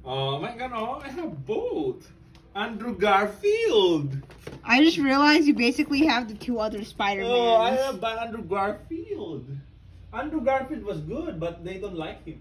Oh my god, oh, I have both. Andrew Garfield. I just realized you basically have the two other Spider-Mans. Oh, I have Andrew Garfield. Andrew Garfield was good, but they don't like him.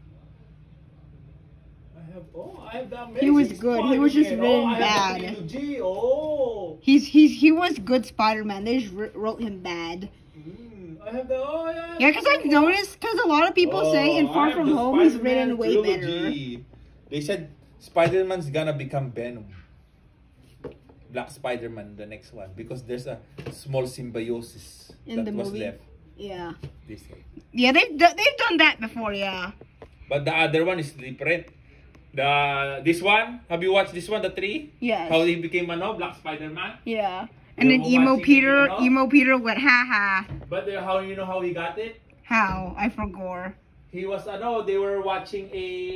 I have the Amazing He was good. He was just written I have the bad. trilogy. Oh. He was good Spider-Man. They just wrote him bad. I have the Yeah, because I've noticed, because a lot of people say in Far From Home he's written way better. They said Spider-Man's gonna become Venom. Black Spider-Man, the next one, because there's a small symbiosis In that the was movie? left. Yeah. They say. Yeah, they've done that before, yeah. But the other one is different. This one, have you watched this one, the 3? Yes. How he became Black Spider-Man? Yeah. And You then were watching Emo Peter went, ha. But how you know how he got it? How? I forgot. He was they were watching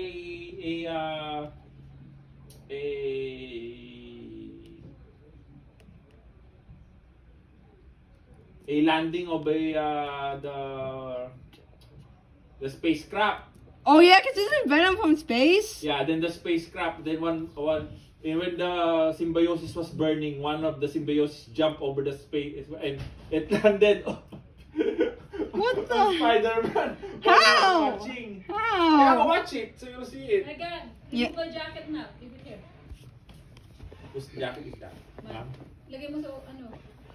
a landing of the spacecraft. Oh yeah, because isn't Venom from space? Yeah, then the spacecraft. Then when the symbiosis was burning, one of the symbiosis jumped over the space and it landed. What the? Spider-Man. How? Watching. How? Yeah, watch it so you'll see it. Again, Yeah. the jacket na. Give it here. Whose jacket is that? Ma'am? Lagay mo sa ano.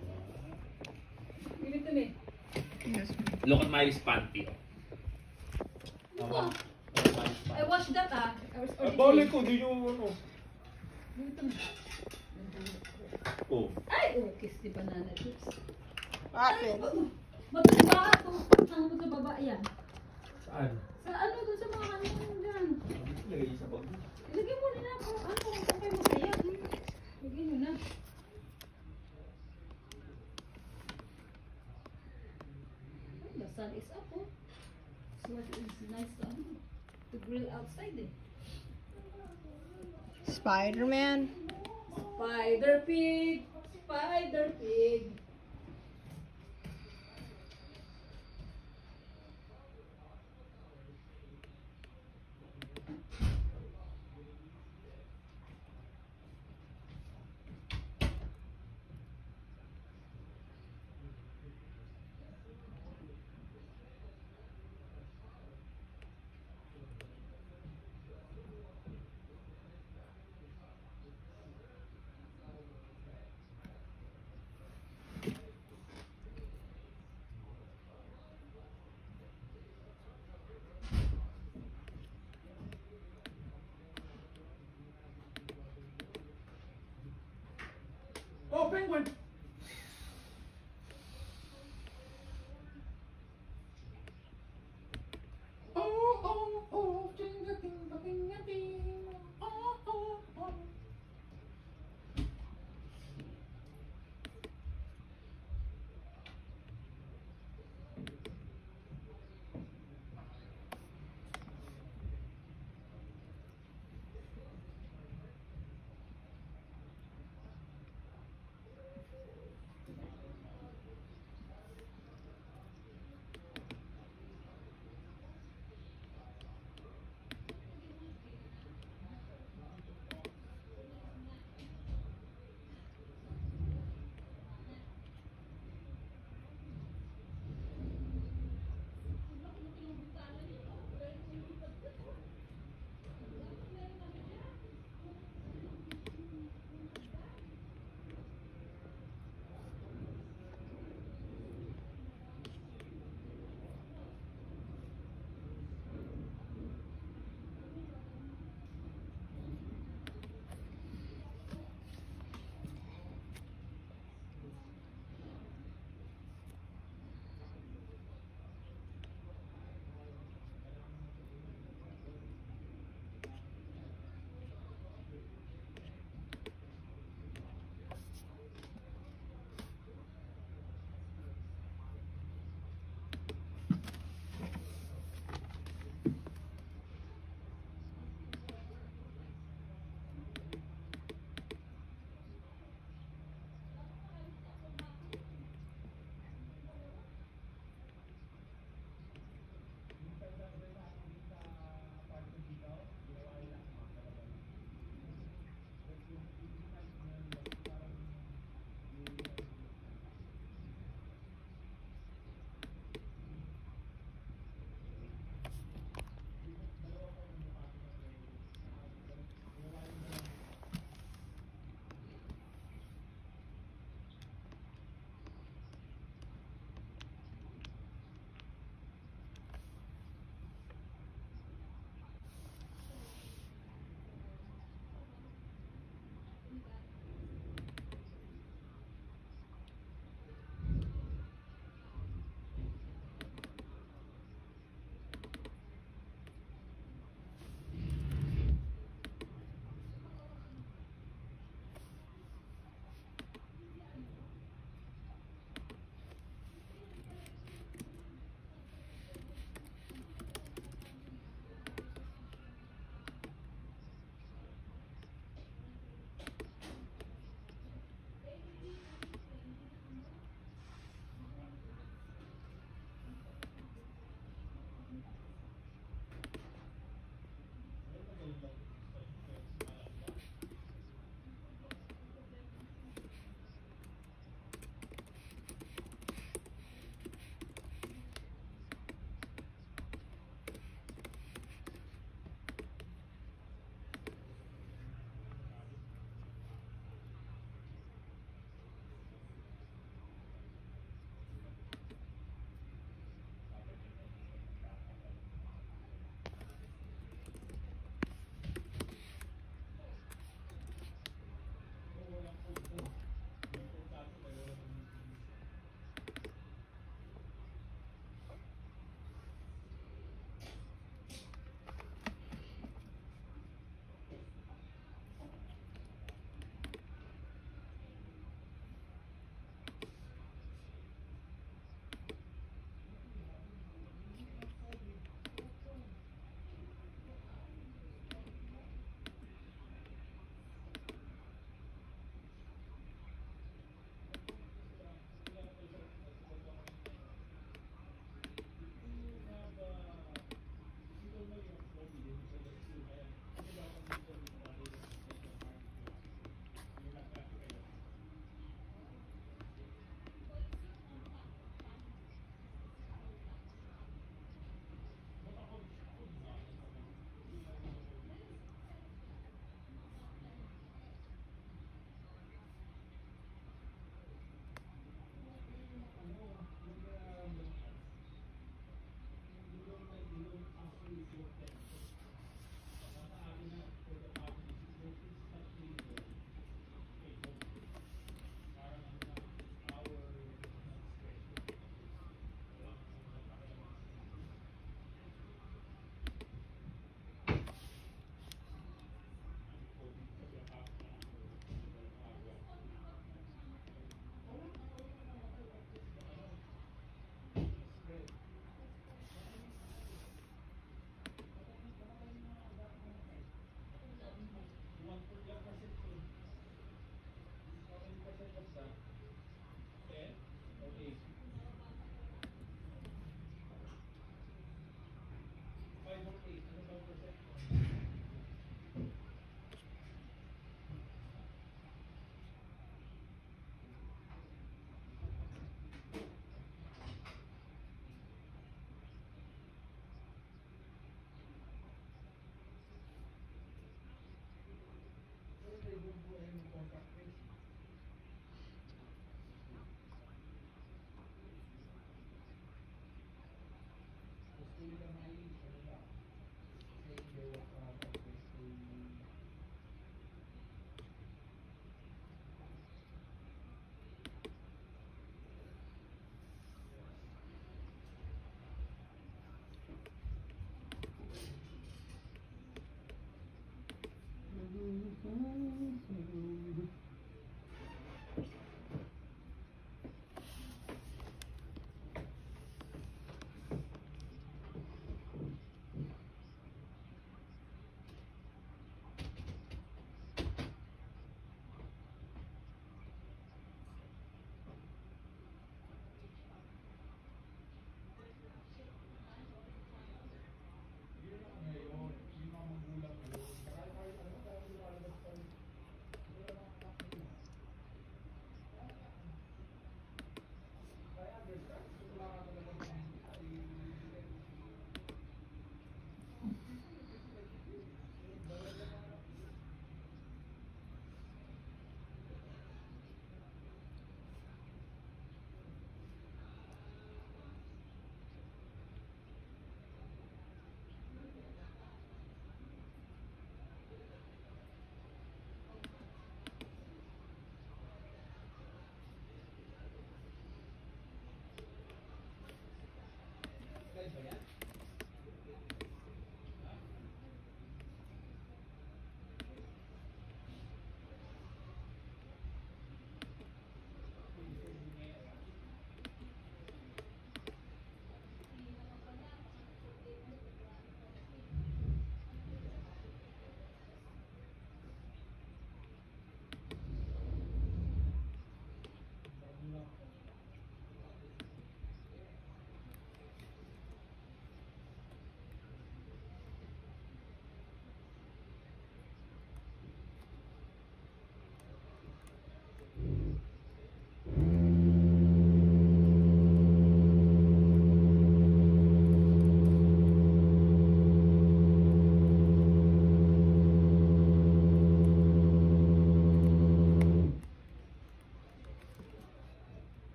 Give it to me. Yes. Look at Miley's panty. Ano? I watched that I was Balik ko, di yung ano. Give it to me. Oh. Ay! Oh, kiss the banana chips. Bakit? Magkaba ako. Ang mo sa baba yan. Saan? Sa ano doon sa mga kanina dyan. Lagay sa bag. Ilagay mo nila ako. Ano? Kung kayo masaya. Lagay mo na. The sun is up, oh. So it is nice to grill outside eh. Spider-Man? Spider Pig! Spider Pig!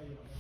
tayo.